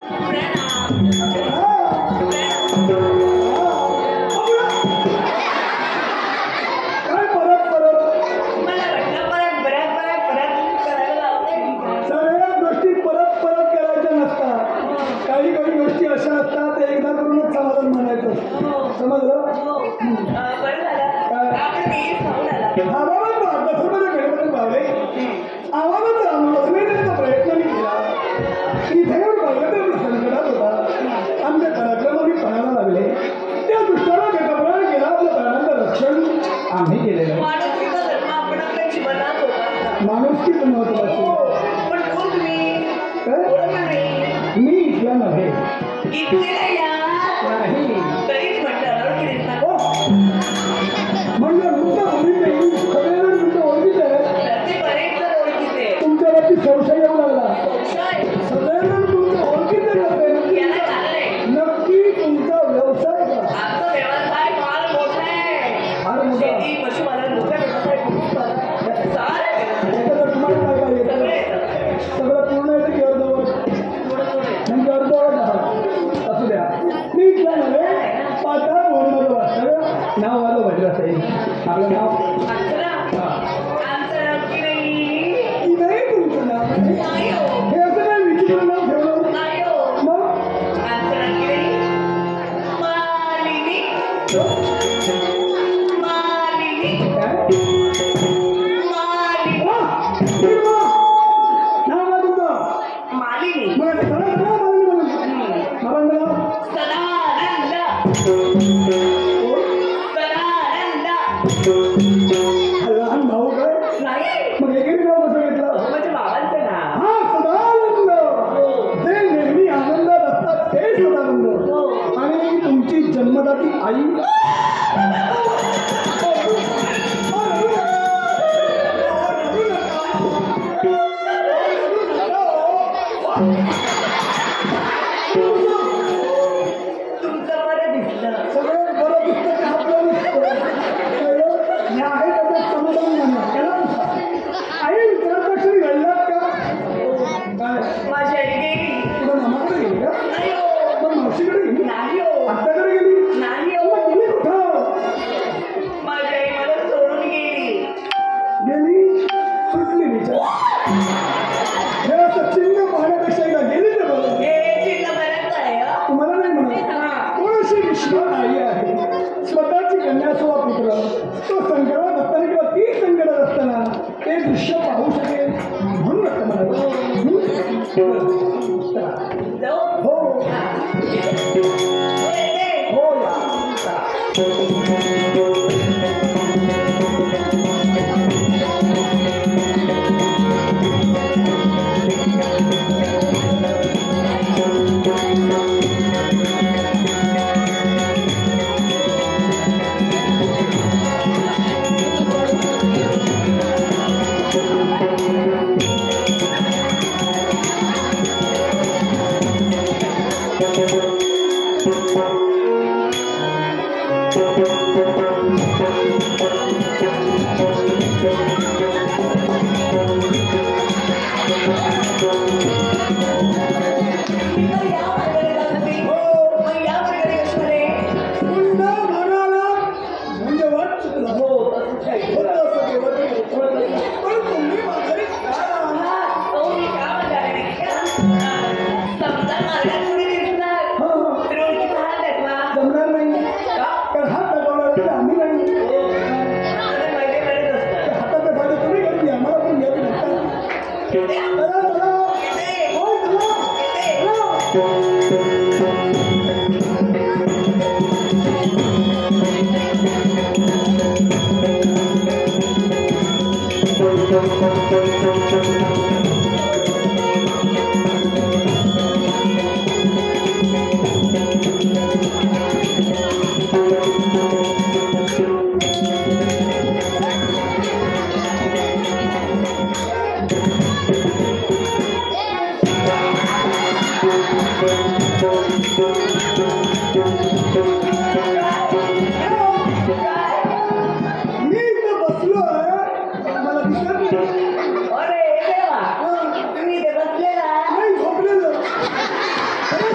अरे देवा तुम्ही ते बसलेला नाही झोपलेलं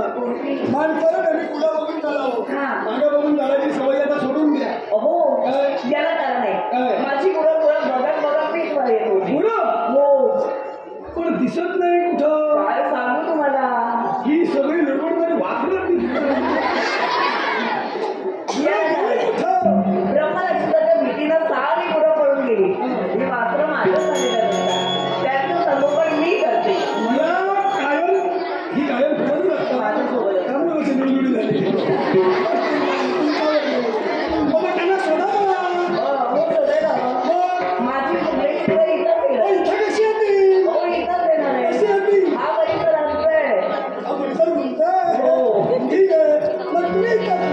माणसाला कधी पुढे बघून चालावं, मागे बघून चालायची सवय आता सोडून द्या. अहो याला कारण नाही. माझी मुलं बघत बघत मी तुम्हाला येत होती. हो पण दिसत नाही कुठं. काय सांगू तुम्हाला, ही सगळी लढवड मध्ये वाचलं ब्रह्मलक्ष्मीच्या भीतीनं सारी मुलं पळून गेली. ही मात्र माझं सांगितलं त्याचं संगोपन मी करते. मला कायम ही कायम फोन असतात माझ्यासोबत त्यामुळे कशी निवडून झाली. त्यांना सोडा. हो शोधायला माझी मुले इथंच इथं कशी होती? हो इथंच येणार आहे. कशी होती? हा परिसर आणतोय. हा परिसर म्हणताय. हो ठीक आहे, मग तुम्ही इथं.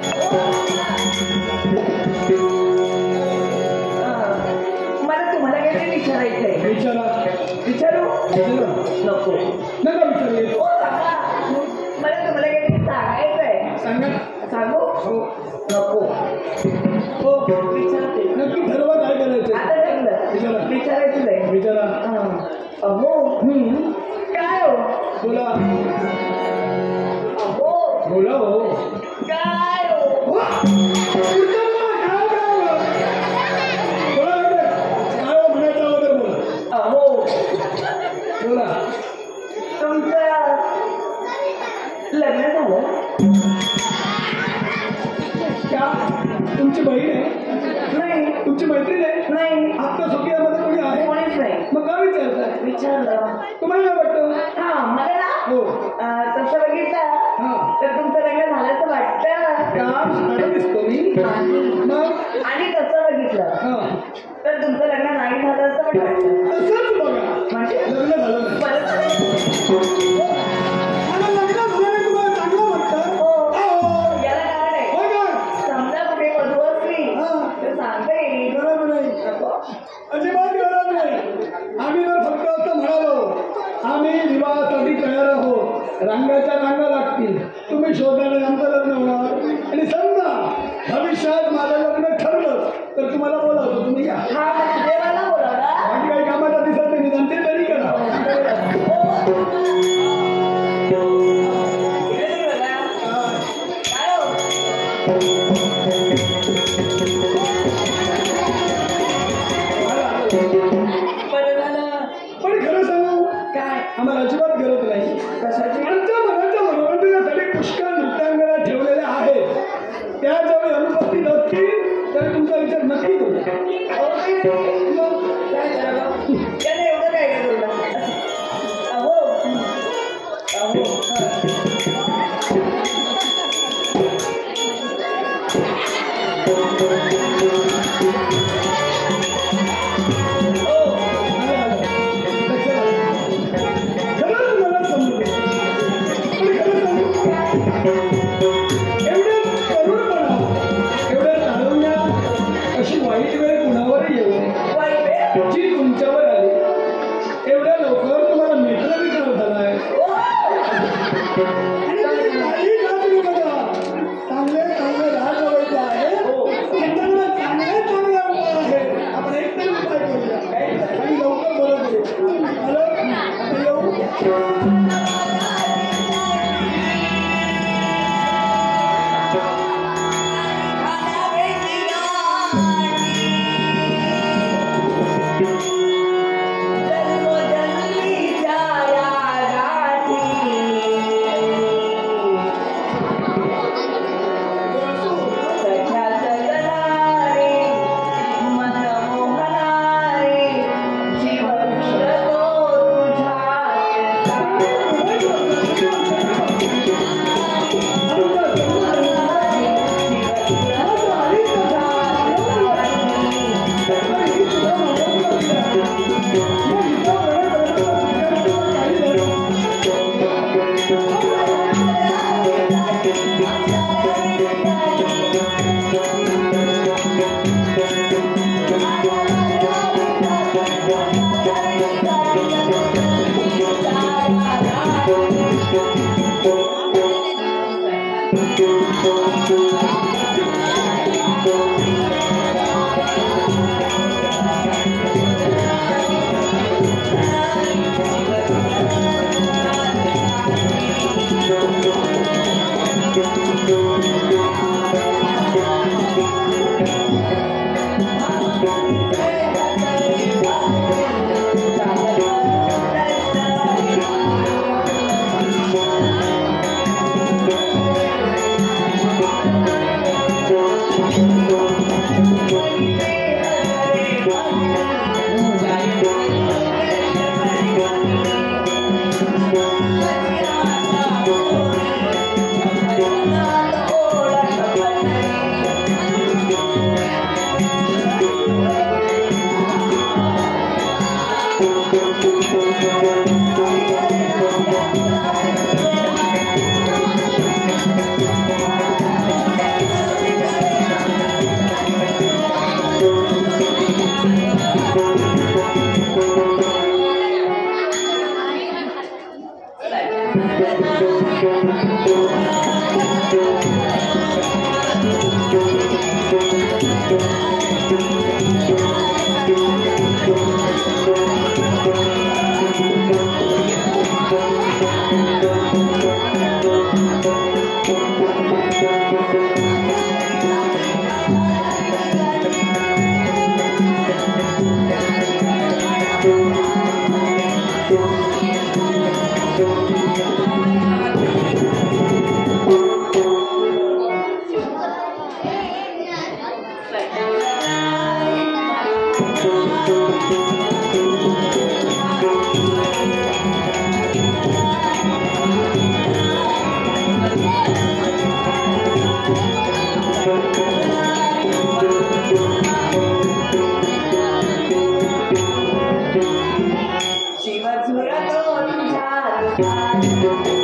मला तुम्हाला काहीतरी विचारायचंय. विचारू नको नका विचारू. हो सांगा. मला तुम्हाला काहीतरी सांगायचंय. सांगा. सांगू हो नको. हो विचारते. नक्की ठरवा काय करायचं. आता ठरलं विचारायचं आहे. विचारा. अहो काय हो बोला. अहो बोला हो. काय हो अहो बोला. तुमचं लग्न झालं. क्या तुमची बहीण आहे? नाही तुमची मैत्रीण आहे? नाही आता सोकियामध्ये कोणी आहे? कोणीच नाही. मग काय विचारताय? विचारलं. तुम्हाला काय वाटतं? हा मला ना हो तसं बघितलं तर तुमचं लग्न झाल्याचं वाटतं. काम साडा दिसतो मी. मग आणि तसं बघितलं तर तुमचं लग्न नाही झालं असं पण वाटतं. तसंच बघा. म्हणजे लग्न झालं नाही. परत मला लग्न झालं तुम्हाला चांगलं वाटतं. हो याला कारण आहे. हो का? समजा कुठे वधू असली तर सांगता येईल. गरज नाही. अजिबात गरज नाही. आम्ही जर फक्त असं म्हणालो आम्ही विवाहासाठी तयार आहोत, रांगाच्या रांगा लागतील, तुम्ही शोधाने आमचं लग्न होणार. आणि समजा भविष्यात माझं लग्न ठरलं तर तुम्हाला बोलावतो, तुम्ही या. हा देवाला बोलावला. बाकी काही कामाचा दिसत नाही, निदान ते तरी करा. पण खरं सांगू काय आम्हाला अजिबात गरज नाही. कशाची? आमच्या मनाच्या मनोरंजनासाठी पुष्कळ नृत्यांगना ठेवलेल्या आहेत. त्या ज्यावेळी अनुपस्थित असतील तर तुमचा विचार नक्की करू. काय करावं त्याने एवढं काय केलं. अहो खरंच मला समजते. पण खरं सांगू एवढं तरुणपणा, एवढ्या तारुण्यात अशी वाईट वेळ कुणावरही येऊ नये जी तुमच्यावर आली. एवढ्या लवकर तुम्हाला मित्र विचार झालाय. काही राहत बघा. चांगले चांगले राहत जवळचे आहे. त्यांना चांगले चांगले आहे. आपण एकतरी उपाय करूया आणि लवकर बरं करू. आता येऊ. Thank you. शिव झुरतो तुझ्या